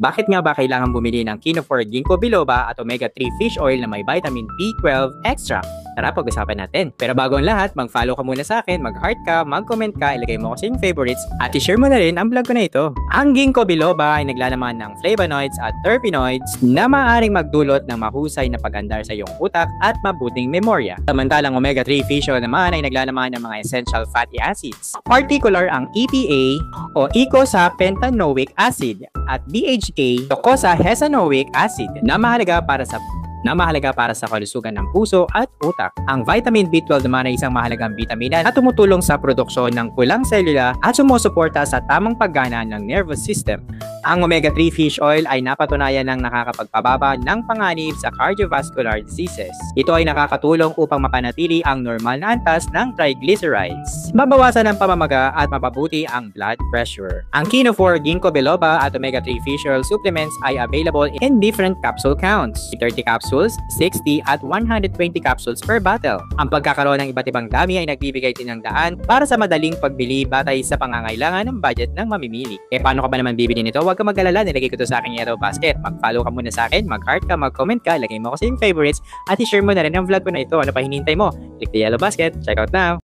Bakit nga ba kailangan bumili ng Kino4 Ginkgo Biloba at Omega-3 Fish Oil na may vitamin B12 extra? Tara, pag-usapan natin. Pero bago ang lahat, mag-follow ka muna sa akin, mag-heart ka, mag-comment ka, ilagay mo kasi yung favorites, at i-share mo na rin ang vlog ko na ito. Ang Ginkgo Biloba ay naglalaman ng flavonoids at terpenoids na maaaring magdulot ng mahusay na pag-andar sa iyong utak at mabuting memorya. Samantalang Omega-3 Fish Oil naman ay naglalaman ng mga essential fatty acids. Particular ang EPA o eicosapentaenoic acid at DHA, docosahexaenoic acid na mahalaga para sa kalusugan ng puso at utak. Ang vitamin B12 naman ay isang mahalagang bitamina na tumutulong sa produksyon ng pulang selula at sumusuporta sa tamang paggana ng nervous system. Ang Omega-3 Fish Oil ay napatunayan ng nakakapagpababa ng panganib sa cardiovascular diseases. Ito ay nakakatulong upang mapanatili ang normal na antas ng triglycerides, mabawasan ang pamamaga at mapabuti ang blood pressure. Ang Kino4 Ginkgo Biloba at Omega-3 Fish Oil supplements ay available in different capsule counts: 30 capsules, 60 at 120 capsules per bottle. Ang pagkakaroon ng iba't ibang dami ay nagbibigay din ng daan para sa madaling pagbili batay sa pangangailangan ng budget ng mamimili. Paano ka ba naman bibili nito? Huwag ka mag-alala, nilagay ko to sa aking yellow basket. Mag-follow ka muna sa akin, mag-heart ka, mag-comment ka, lagay mo kasi yung favorites at i-share mo na rin ang vlog ko na ito. Ano pa hinihintay mo? Click the yellow basket. Check out now!